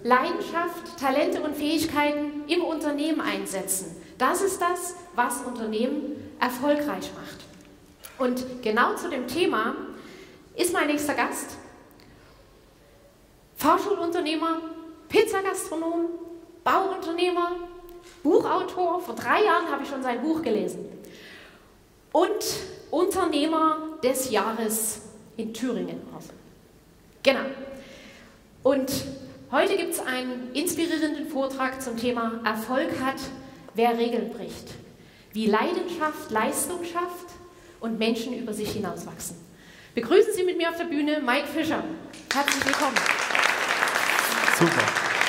Leidenschaft, Talente und Fähigkeiten im Unternehmen einsetzen. Das ist das, was Unternehmen erfolgreich macht. Und genau zu dem Thema ist mein nächster Gast Fahrschulunternehmer, Pizzagastronom, Bauunternehmer, Buchautor. Vor 3 Jahren habe ich schon sein Buch gelesen. Und Unternehmer des Jahres in Thüringen. Genau. Und heute gibt es einen inspirierenden Vortrag zum Thema Erfolg hat, wer Regeln bricht. Wie Leidenschaft Leistung schafft und Menschen über sich hinauswachsen. Begrüßen Sie mit mir auf der Bühne Mike Fischer. Herzlich willkommen. Super.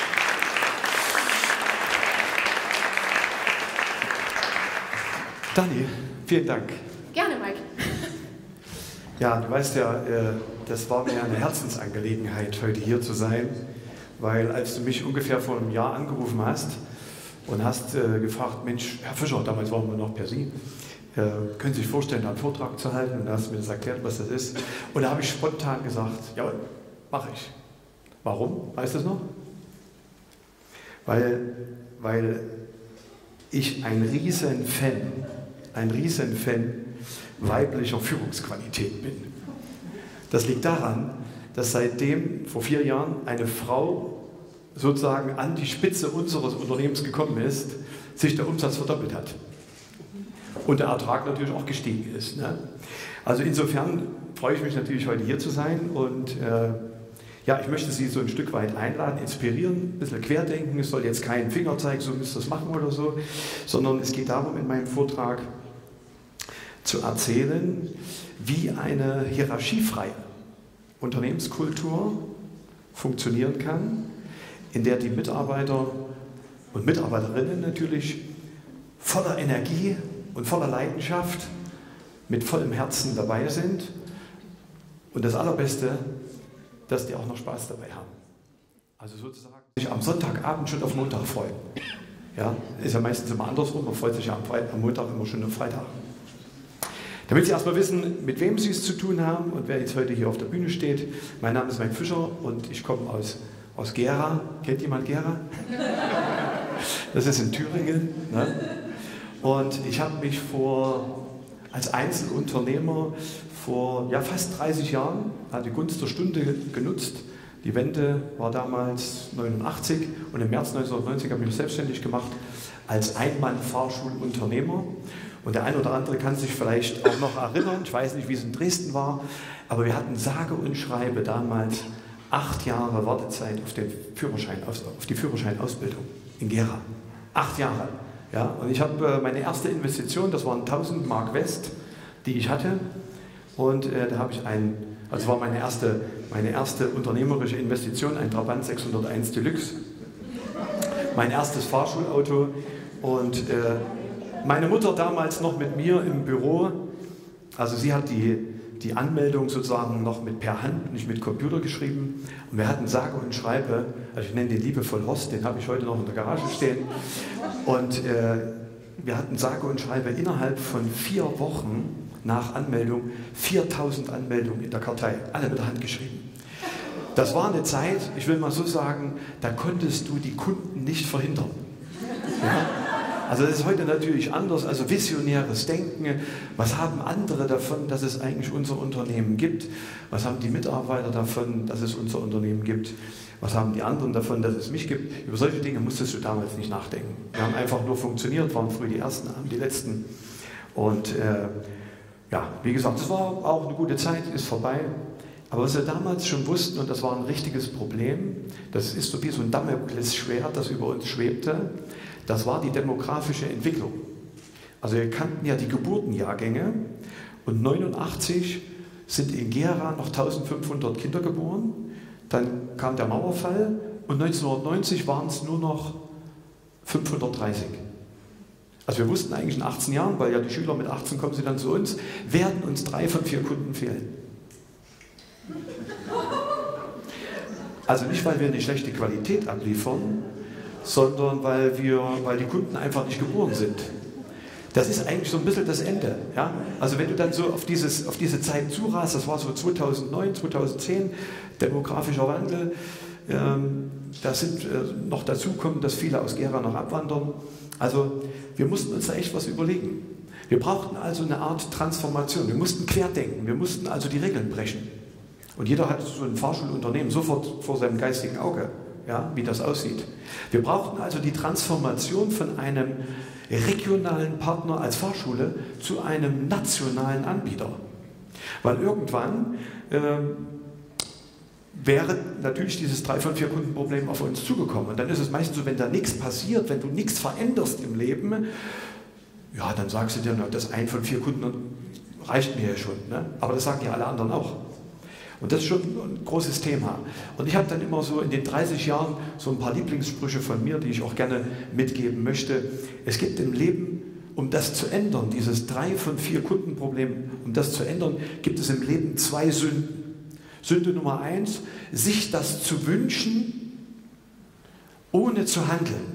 Dani, vielen Dank. Gerne, Mike. Ja, du weißt ja, das war mir eine Herzensangelegenheit, heute hier zu sein, weil als du mich ungefähr vor einem Jahr angerufen hast und hast gefragt, Mensch, Herr Fischer, damals waren wir noch per Sie, können Sie sich vorstellen, einen Vortrag zu halten? Und da hast du mir das erklärt, was das ist. Und da habe ich spontan gesagt, ja, mache ich. Warum? Weißt du es noch? Weil ich ein Riesenfan weiblicher Führungsqualität bin. Das liegt daran, dass seitdem vor 4 Jahren eine Frau sozusagen an die Spitze unseres Unternehmens gekommen ist, sich der Umsatz verdoppelt hat. Und der Ertrag natürlich auch gestiegen ist. Ne? Also insofern freue ich mich natürlich, heute hier zu sein und ja, ich möchte Sie so ein Stück weit einladen, inspirieren, ein bisschen querdenken. Es soll jetzt kein Fingerzeig, so müsst ihr das machen oder so, sondern es geht darum, in meinem Vortrag zu erzählen, wie eine hierarchiefreie Unternehmenskultur funktionieren kann, in der die Mitarbeiter und Mitarbeiterinnen natürlich voller Energie und voller Leidenschaft mit vollem Herzen dabei sind und das Allerbeste, dass die auch noch Spaß dabei haben. Also sozusagen sich am Sonntagabend schon auf Montag freuen. Ja, ist ja meistens immer andersrum, man freut sich ja am Montag immer schon auf Freitag. Damit Sie erstmal wissen, mit wem Sie es zu tun haben und wer jetzt heute hier auf der Bühne steht. Mein Name ist Mike Fischer und ich komme aus Gera. Kennt jemand Gera? Das ist in Thüringen. Ne? Und ich habe mich als Einzelunternehmer vor fast 30 Jahren, die Gunst der Stunde genutzt. Die Wende war damals 89 und im März 1990 habe ich mich selbstständig gemacht als Einmann-Fahrschulunternehmer. Und der eine oder andere kann sich vielleicht auch noch erinnern, ich weiß nicht, wie es in Dresden war, aber wir hatten sage und schreibe damals 8 Jahre Wartezeit auf die Führerscheinausbildung in Gera. 8 Jahre. Ja, und ich habe meine erste Investition, das waren 1000 Mark West, die ich hatte. Und da habe ich das war meine erste unternehmerische Investition, ein Trabant 601 Deluxe. Mein erstes Fahrschulauto. Und meine Mutter damals noch mit mir im Büro, also sie hat die Anmeldung sozusagen noch per Hand, nicht mit Computer geschrieben. Und wir hatten sage und schreibe, also ich nenne den liebevoll Horst, den habe ich heute noch in der Garage stehen. Und wir hatten sage und schreibe innerhalb von 4 Wochen nach Anmeldung 4000 Anmeldungen in der Kartei, alle mit der Hand geschrieben. Das war eine Zeit, ich will mal so sagen, da konntest du die Kunden nicht verhindern. Ja? Also das ist heute natürlich anders, also visionäres Denken. Was haben andere davon, dass es eigentlich unser Unternehmen gibt? Was haben die Mitarbeiter davon, dass es unser Unternehmen gibt? Was haben die anderen davon, dass es mich gibt? Über solche Dinge musstest du damals nicht nachdenken. Wir haben einfach nur funktioniert, waren früh die Ersten, haben die Letzten. Und ja, wie gesagt, es war auch eine gute Zeit, ist vorbei. Aber was wir damals schon wussten, und das war ein richtiges Problem, das ist so wie so ein Damoklesschwert, das über uns schwebte, das war die demografische Entwicklung. Also wir kannten ja die Geburtenjahrgänge und 89 sind in Gera noch 1500 Kinder geboren, dann kam der Mauerfall und 1990 waren es nur noch 530. Also wir wussten eigentlich in 18 Jahren, weil ja die Schüler mit 18 kommen sie dann zu uns, werden uns 3 von 4 Kunden fehlen. Also nicht, weil wir eine schlechte Qualität abliefern, sondern weil die Kunden einfach nicht geboren sind. Das ist eigentlich so ein bisschen das Ende. Ja? Also wenn du dann so auf diese Zeit zurast, das war so 2009, 2010, demografischer Wandel, da sind noch dazu kommen, dass viele aus Gera noch abwandern. Also wir mussten uns da echt was überlegen. Wir brauchten also eine Art Transformation. Wir mussten querdenken. Wir mussten also die Regeln brechen. Und jeder hat so ein Fahrschulunternehmen sofort vor seinem geistigen Auge, ja, wie das aussieht. Wir brauchten also die Transformation von einem regionalen Partner als Fahrschule zu einem nationalen Anbieter. Weil irgendwann wäre natürlich dieses 3 von 4 Kundenproblem auf uns zugekommen. Und dann ist es meistens so, wenn da nichts passiert, wenn du nichts veränderst im Leben, ja, dann sagst du dir, na, das 1 von 4 Kunden reicht mir ja schon. Ne? Aber das sagen ja alle anderen auch. Und das ist schon ein großes Thema. Und ich habe dann immer so in den 30 Jahren so ein paar Lieblingssprüche von mir, die ich auch gerne mitgeben möchte. Es gibt im Leben, um das zu ändern, dieses 3 von 4 Kundenproblem, um das zu ändern, gibt es im Leben 2 Sünden. Sünde Nummer 1, sich das zu wünschen, ohne zu handeln.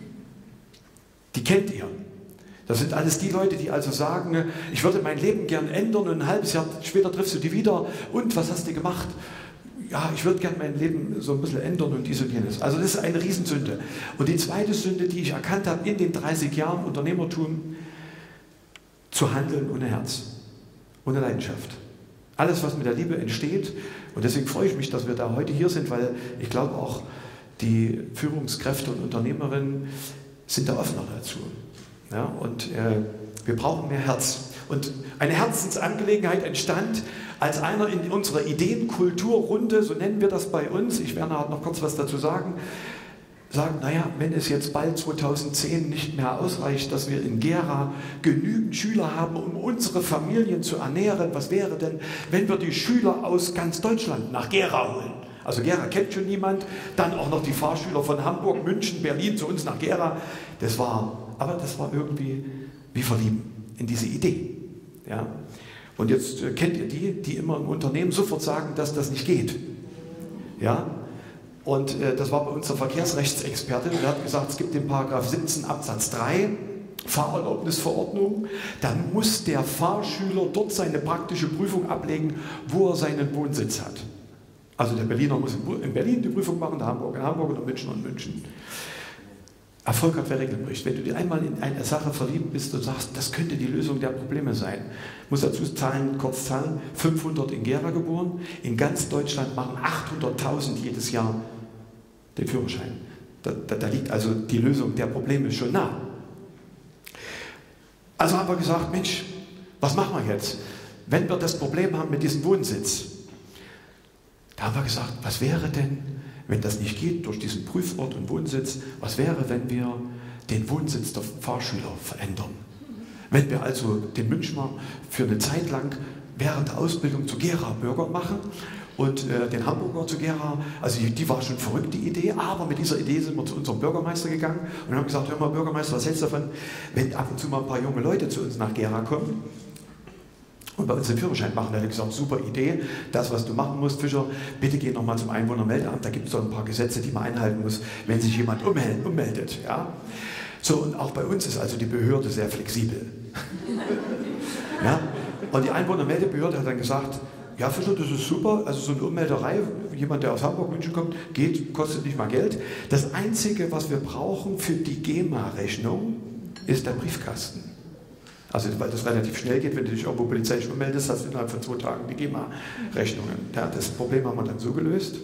Die kennt ihr. Das sind alles die Leute, die also sagen, ich würde mein Leben gern ändern und ein halbes Jahr später triffst du die wieder und was hast du gemacht? Ja, ich würde gern mein Leben so ein bisschen ändern und dies und jenes. Also das ist eine Riesensünde. Und die zweite Sünde, die ich erkannt habe in den 30 Jahren Unternehmertum, zu handeln ohne Herz, ohne Leidenschaft. Alles, was mit der Liebe entsteht. Und deswegen freue ich mich, dass wir da heute hier sind, weil ich glaube auch, die Führungskräfte und Unternehmerinnen sind da offener dazu. Ja, und wir brauchen mehr Herz. Und eine Herzensangelegenheit entstand, als einer in unserer Ideenkulturrunde, so nennen wir das bei uns, ich werde nachher noch kurz was dazu sagen, sagt, naja, wenn es jetzt bald 2010 nicht mehr ausreicht, dass wir in Gera genügend Schüler haben, um unsere Familien zu ernähren, was wäre denn, wenn wir die Schüler aus ganz Deutschland nach Gera holen? Also Gera kennt schon niemand, dann auch noch die Fahrschüler von Hamburg, München, Berlin zu uns nach Gera. Das war irgendwie wie verlieben in diese Idee. Ja? Und jetzt kennt ihr die immer im Unternehmen sofort sagen, dass das nicht geht. Ja? Und das war bei uns der Verkehrsrechtsexperte, der hat gesagt, es gibt den Paragraph 17 Absatz 3, Fahrerlaubnisverordnung, dann muss der Fahrschüler dort seine praktische Prüfung ablegen, wo er seinen Wohnsitz hat. Also der Berliner muss in Berlin die Prüfung machen, der Hamburger in Hamburg und München und München. Erfolg hat, wer Regeln bricht. Wenn du dir einmal in eine Sache verliebt bist und sagst, das könnte die Lösung der Probleme sein, muss dazu kurz zahlen, 500 in Gera geboren, in ganz Deutschland machen 800.000 jedes Jahr den Führerschein. Da liegt also die Lösung der Probleme schon nah. Also haben wir gesagt, Mensch, was machen wir jetzt, wenn wir das Problem haben mit diesem Wohnsitz? Da haben wir gesagt, was wäre denn, wenn das nicht geht durch diesen Prüfort und Wohnsitz, was wäre, wenn wir den Wohnsitz der Fahrschüler verändern? Wenn wir also den Münchner für eine Zeit lang während der Ausbildung zu Gera-Bürger machen und den Hamburger zu Gera, also die war schon verrückt, die Idee, aber mit dieser Idee sind wir zu unserem Bürgermeister gegangen und haben gesagt, hör mal Bürgermeister, was hältst du davon, wenn ab und zu mal ein paar junge Leute zu uns nach Gera kommen und bei uns den Führerschein machen? Da hat er gesagt, super Idee, das was du machen musst, Fischer, bitte geh nochmal zum Einwohnermeldeamt, da gibt es doch ein paar Gesetze, die man einhalten muss, wenn sich jemand ummeldet. Ja? So, und auch bei uns ist also die Behörde sehr flexibel. Ja? Und die Einwohnermeldebehörde hat dann gesagt, ja Fischer, das ist super, also so eine Ummelderei, jemand, der aus Hamburg, München kommt, geht, kostet nicht mal Geld. Das Einzige, was wir brauchen für die GEMA-Rechnung, ist der Briefkasten. Also weil das relativ schnell geht, wenn du dich irgendwo polizeilich ummeldest, hast du innerhalb von 2 Tagen die GEMA-Rechnungen. Ja, das Problem haben wir dann so gelöst.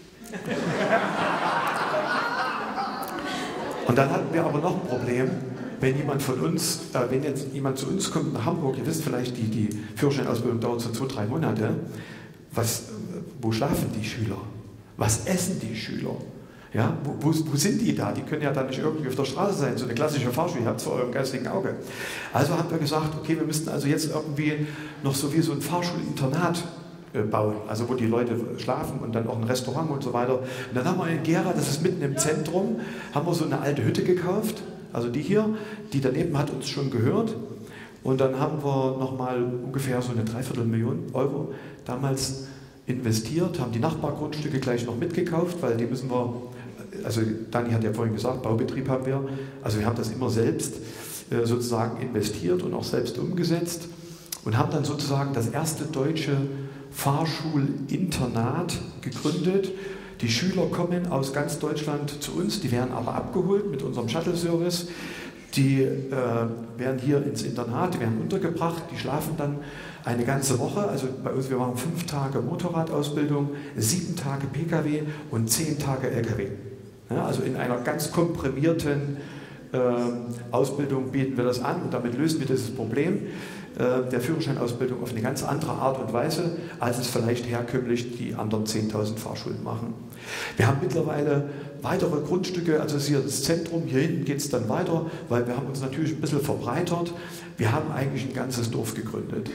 Und dann hatten wir aber noch ein Problem, wenn jetzt jemand zu uns kommt nach Hamburg, ihr wisst vielleicht, die Führerscheinausbildung dauert so 2-3 Monate, wo schlafen die Schüler? Was essen die Schüler? Ja, wo sind die da? Die können ja dann nicht irgendwie auf der Straße sein, so eine klassische Fahrschule, ihr habt es vor eurem geistigen Auge. Also haben wir gesagt, okay, wir müssten also jetzt irgendwie noch so wie so ein Fahrschulinternat bauen, also wo die Leute schlafen und dann auch ein Restaurant und so weiter. Und dann haben wir in Gera, das ist mitten im Zentrum, haben wir so eine alte Hütte gekauft, also die hier, die daneben hat uns schon gehört. Und dann haben wir nochmal ungefähr so eine 250.000 Euro damals investiert, haben die Nachbargrundstücke gleich noch mitgekauft, weil die müssen wir, also Dani hat ja vorhin gesagt, Baubetrieb haben wir, also wir haben das immer selbst sozusagen investiert und auch selbst umgesetzt und haben dann sozusagen das erste deutsche Fahrschulinternat gegründet. Die Schüler kommen aus ganz Deutschland zu uns, die werden aber abgeholt mit unserem Shuttle-Service. Die werden hier ins Internat, die werden untergebracht, die schlafen dann eine ganze Woche. Also bei uns, wir machen 5 Tage Motorradausbildung, 7 Tage Pkw und 10 Tage Lkw. Ja, also in einer ganz komprimierten Ausbildung bieten wir das an und damit lösen wir dieses Problem der Führerscheinausbildung auf eine ganz andere Art und Weise, als es vielleicht herkömmlich die anderen 10.000 Fahrschulen machen. Wir haben mittlerweile weitere Grundstücke, also das ist hier das Zentrum, hier hinten geht es dann weiter, weil wir haben uns natürlich ein bisschen verbreitert. Wir haben eigentlich ein ganzes Dorf gegründet.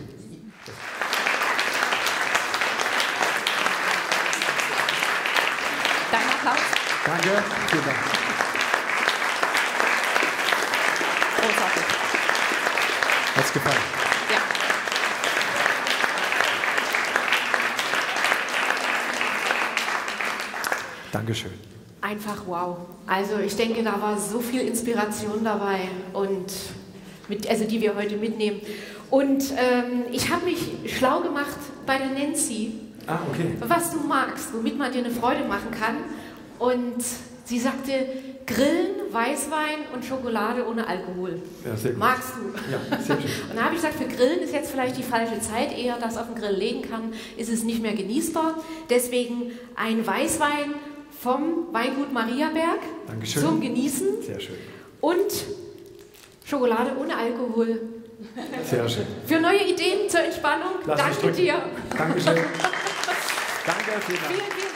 Dein Applaus. Danke, vielen Dank. Großartig. Hat's gefallen? Ja. Dankeschön. Einfach wow. Also ich denke, da war so viel Inspiration dabei und also die wir heute mitnehmen. Und ich habe mich schlau gemacht bei der Nancy, Okay. was du magst, womit man dir eine Freude machen kann. Und sie sagte, Grillen, Weißwein und Schokolade ohne Alkohol. Ja, sehr gut. Magst du? Ja, sehr schön. Und da habe ich gesagt, für Grillen ist jetzt vielleicht die falsche Zeit, eher das auf den Grill legen kann, ist es nicht mehr genießbar. Deswegen ein Weißwein vom Weingut Mariaberg Dankeschön. zum Genießen Sehr schön. und Schokolade ohne Alkohol. Sehr schön. Für neue Ideen zur Entspannung, Lass mich danke drücken. dir. Dankeschön. Danke, vielen Dank. Vielen, vielen